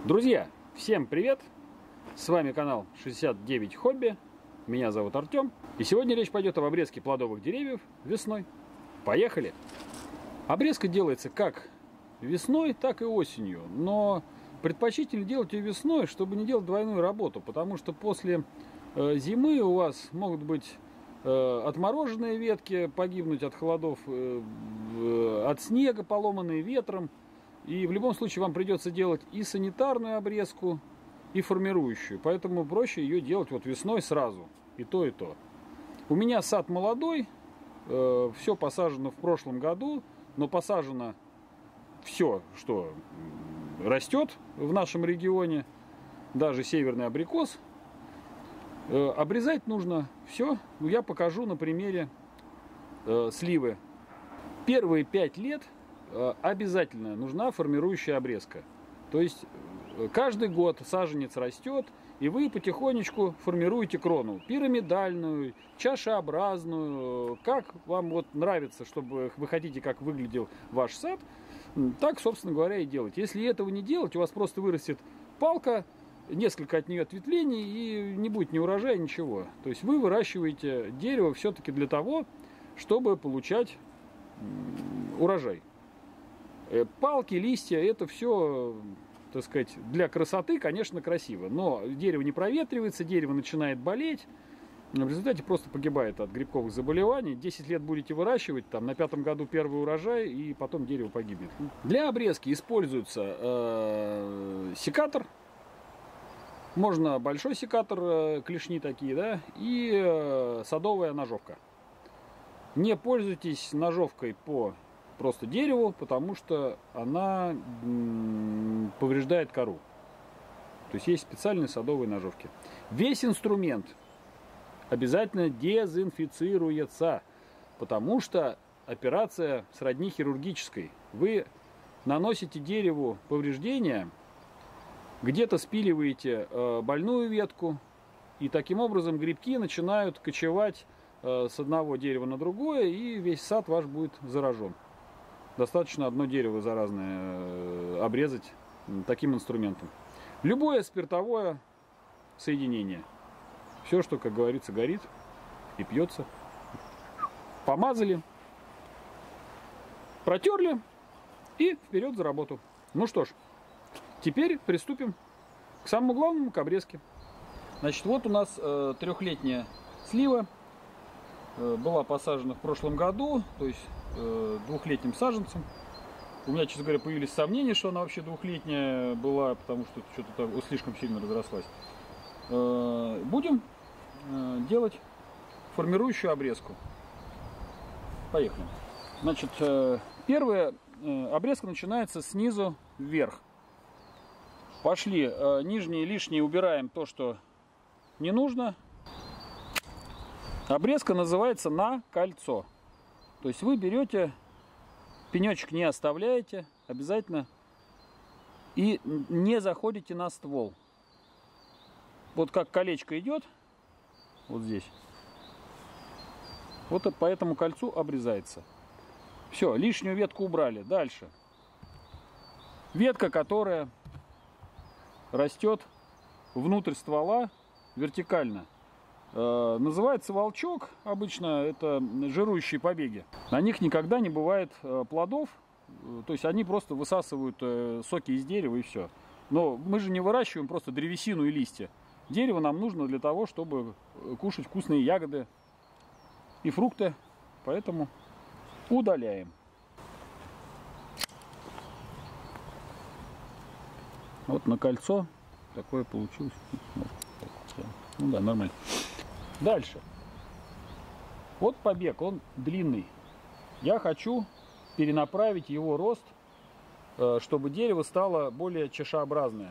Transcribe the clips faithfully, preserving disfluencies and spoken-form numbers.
Друзья, всем привет! С вами канал шестьдесят девять Хобби. Меня зовут Артем. И сегодня речь пойдет об обрезке плодовых деревьев весной. Поехали! Обрезка делается как весной, так и осенью. Но предпочтительно делать ее весной, чтобы не делать двойную работу. Потому что после э, зимы у вас могут быть э, отмороженные ветки, погибнуть от холодов, э, э, от снега, поломанные ветром. И в любом случае вам придется делать и санитарную обрезку, и формирующую. Поэтому проще ее делать вот весной сразу. И то, и то. У меня сад молодой. Э, все посажено в прошлом году. Но посажено все, что растет в нашем регионе. Даже северный абрикос. Э, обрезать нужно все. Я покажу на примере э, сливы. Первые пять лет обязательно нужна формирующая обрезка. То есть каждый год саженец растет, и вы потихонечку формируете крону. Пирамидальную, чашеобразную, как вам вот нравится, чтобы вы хотите, как выглядел ваш сад, так, собственно говоря, и делать. Если этого не делать, у вас просто вырастет палка, несколько от нее ответвлений, и не будет ни урожая, ничего. То есть вы выращиваете дерево все-таки для того, чтобы получать урожай. Палки, листья, это все, так сказать, для красоты, конечно, красиво. Но дерево не проветривается, дерево начинает болеть. В результате просто погибает от грибковых заболеваний. десять лет будете выращивать, там, на пятом году первый урожай, и потом дерево погибнет. Для обрезки используется э, секатор. Можно большой секатор, э, клешни такие, да, и э, садовая ножовка. Не пользуйтесь ножовкой по просто дереву, потому что она повреждает кору. То есть есть специальные садовые ножовки. Весь инструмент обязательно дезинфицируется, потому что операция сродни хирургической. Вы наносите дереву повреждения, где-то спиливаете больную ветку, и таким образом грибки начинают кочевать с одного дерева на другое, и весь сад ваш будет заражен. Достаточно одно дерево заразное обрезать таким инструментом. Любое спиртовое соединение. Все, что, как говорится, горит и пьется. Помазали, протерли и вперед за работу. Ну что ж, теперь приступим к самому главному, к обрезке. Значит, вот у нас э, трехлетняя слива. Была посажена в прошлом году, то есть э, двухлетним саженцем. У меня, честно говоря, появились сомнения, что она вообще двухлетняя была, потому что что-то слишком сильно разрослась. Э, будем э, делать формирующую обрезку. Поехали. Значит, э, первая э, обрезка начинается снизу вверх. Пошли. Э, нижние лишние убираем то, что не нужно. Обрезка называется на кольцо. То есть вы берете, пенечек не оставляете обязательно и не заходите на ствол. Вот как колечко идет, вот здесь, вот по этому кольцу обрезается. Все, лишнюю ветку убрали. Дальше. Ветка, которая растет внутрь ствола вертикально. Называется волчок, обычно это жирующие побеги. На них никогда не бывает плодов, то есть они просто высасывают соки из дерева и все. Но мы же не выращиваем просто древесину и листья. Дерево нам нужно для того, чтобы кушать вкусные ягоды и фрукты, поэтому удаляем. Вот на кольцо такое получилось. Ну да, нормально. Дальше. Вот побег, он длинный. Я хочу перенаправить его рост, чтобы дерево стало более чашеобразное.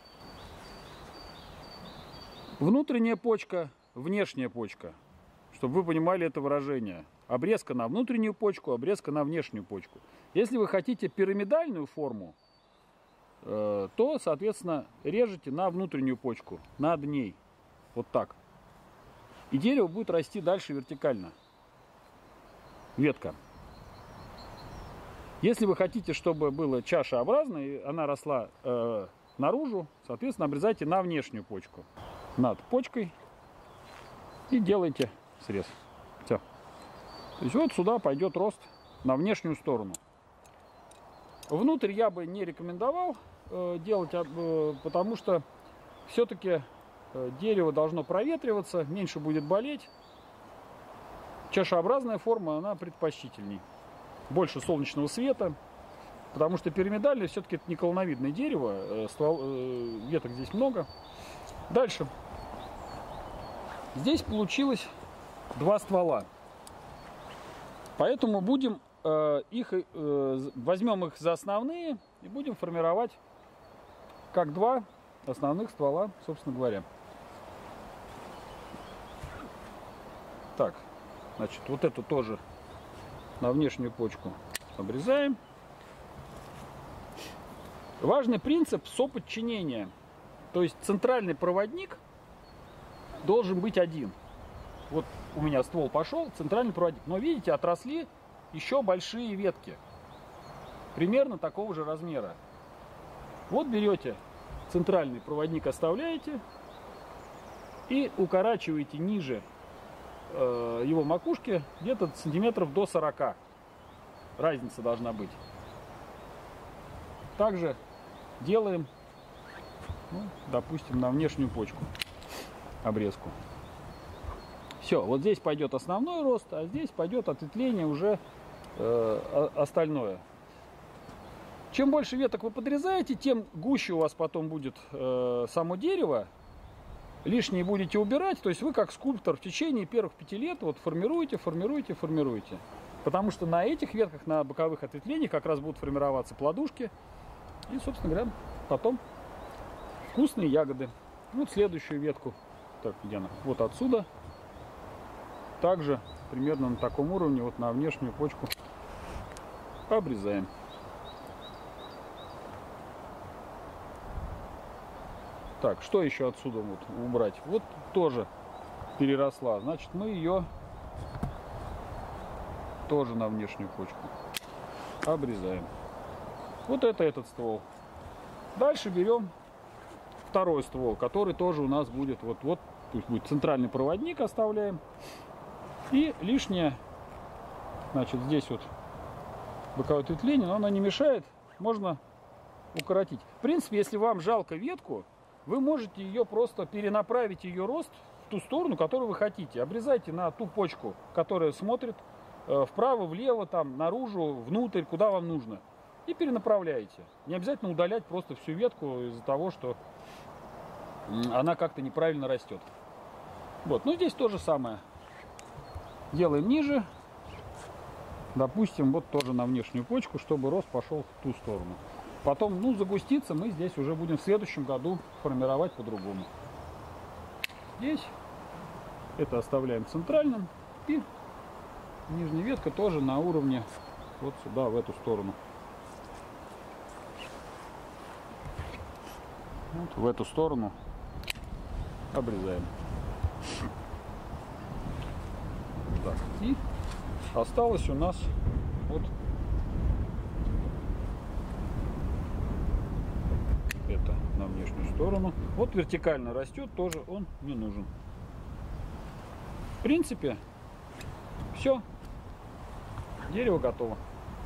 Внутренняя почка, внешняя почка. Чтобы вы понимали это выражение. Обрезка на внутреннюю почку, обрезка на внешнюю почку. Если вы хотите пирамидальную форму, то, соответственно, режете на внутреннюю почку, над ней. Вот так. И дерево будет расти дальше вертикально. Ветка. Если вы хотите, чтобы было чашеобразно, и она росла э, наружу, соответственно, обрезайте на внешнюю почку. Над почкой. И делайте срез. Все. То есть вот сюда пойдет рост на внешнюю сторону. Внутрь я бы не рекомендовал э, делать, э, потому что все-таки э, дерево должно проветриваться, меньше будет болеть. Чашеобразная форма, она предпочтительней. Больше солнечного света, потому что пирамидальное все-таки это не колоновидное дерево, э, ствол, э, веток здесь много. Дальше. Здесь получилось два ствола. Поэтому будем э, их, э, возьмем их за основные и будем формировать как два основных ствола, собственно говоря. Так, значит, вот эту тоже на внешнюю почку обрезаем. Важный принцип соподчинения. То есть центральный проводник должен быть один. Вот у меня ствол пошел, центральный проводник. Но видите, отросли еще большие ветки. Примерно такого же размера. Вот берете центральный проводник, оставляете. И укорачиваете ниже э, его макушки где-то сантиметров до сорока. Разница должна быть. Также делаем, ну, допустим, на внешнюю почку обрезку. Все, вот здесь пойдет основной рост, а здесь пойдет ответвление уже э, остальное. Чем больше веток вы подрезаете, тем гуще у вас потом будет э, само дерево. Лишние будете убирать, то есть вы как скульптор в течение первых пяти лет вот формируете, формируете, формируете. Потому что на этих ветках, на боковых ответвлениях как раз будут формироваться плодушки. И, собственно говоря, потом вкусные ягоды. Вот следующую ветку. Так, где она? Вот отсюда. Также примерно на таком уровне, вот на внешнюю почку обрезаем. Так, что еще отсюда вот убрать? Вот тоже переросла. Значит, мы ее тоже на внешнюю почку обрезаем. Вот это этот ствол. Дальше берем второй ствол, который тоже у нас будет вот, вот пусть будет центральный проводник, оставляем. И лишнее, значит, здесь вот боковое ответвление, но оно не мешает, можно укоротить. В принципе, если вам жалко ветку, вы можете ее просто перенаправить, ее рост в ту сторону, которую вы хотите. Обрезайте на ту почку, которая смотрит э, вправо, влево, там, наружу, внутрь, куда вам нужно. И перенаправляете. Не обязательно удалять просто всю ветку из-за того, что она как-то неправильно растет. Вот, ну здесь то же самое. Делаем ниже. Допустим, вот тоже на внешнюю почку, чтобы рост пошел в ту сторону. Потом, ну, загуститься мы здесь уже будем в следующем году формировать по-другому. Здесь это оставляем центральным. И нижняя ветка тоже на уровне вот сюда, в эту сторону. Вот в эту сторону обрезаем. Так, и осталось у нас вот это на внешнюю сторону. Вот вертикально растет, тоже он не нужен. В принципе, все. Дерево готово.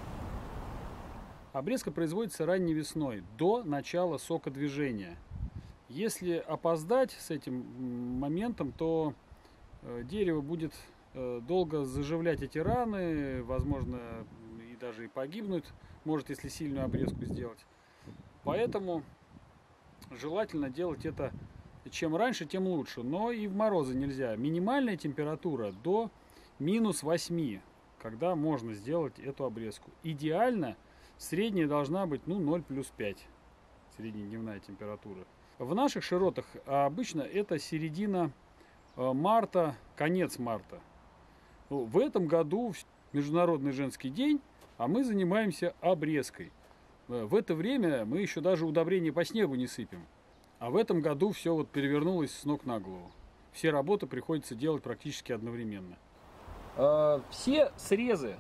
Обрезка производится ранней весной, до начала сокодвижения. Если опоздать с этим моментом, то дерево будет долго заживлять эти раны, возможно, и даже и погибнуть, может, если сильную обрезку сделать. Поэтому желательно делать это чем раньше, тем лучше. Но и в морозы нельзя. Минимальная температура до минус восьми, когда можно сделать эту обрезку. Идеально средняя должна быть, ну, ноль плюс пять, среднедневная температура. В наших широтах обычно это середина марта, конец марта. В этом году Международный женский день, а мы занимаемся обрезкой. В это время мы еще даже удобрения по снегу не сыпем. А в этом году все вот перевернулось с ног на голову. Все работы приходится делать практически одновременно. Все срезы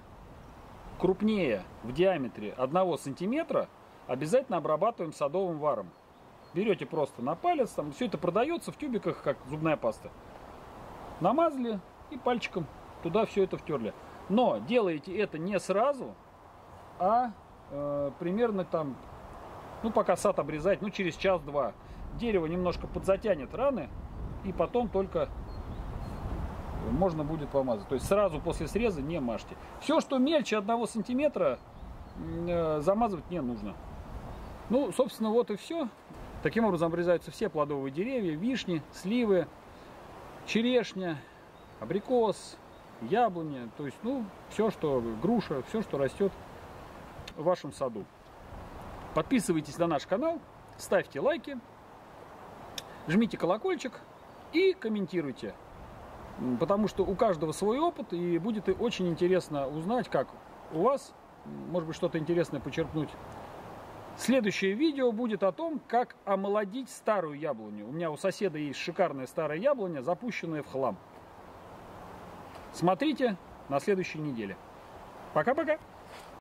крупнее в диаметре одного сантиметра обязательно обрабатываем садовым варом. берете просто на палец, там все это продается в тюбиках, как зубная паста. Намазали и пальчиком туда все это втерли. Но делаете это не сразу, а э, примерно там, ну пока сад обрезать, ну через час-два. Дерево немножко подзатянет раны, и потом только можно будет помазать. То есть сразу после среза не мажьте. Все, что мельче одного сантиметра, э, замазывать не нужно. Ну, собственно, вот и все. Таким образом обрезаются все плодовые деревья: вишни, сливы, черешня, абрикос, яблоня. То есть, ну, все, что груша, все, что растет в вашем саду. Подписывайтесь на наш канал, ставьте лайки, жмите колокольчик и комментируйте. Потому что у каждого свой опыт, и будет очень интересно узнать, как у вас, может быть, что-то интересное почерпнуть. Следующее видео будет о том, как омолодить старую яблоню. У меня у соседа есть шикарная старая яблоня, запущенная в хлам. Смотрите на следующей неделе. Пока-пока!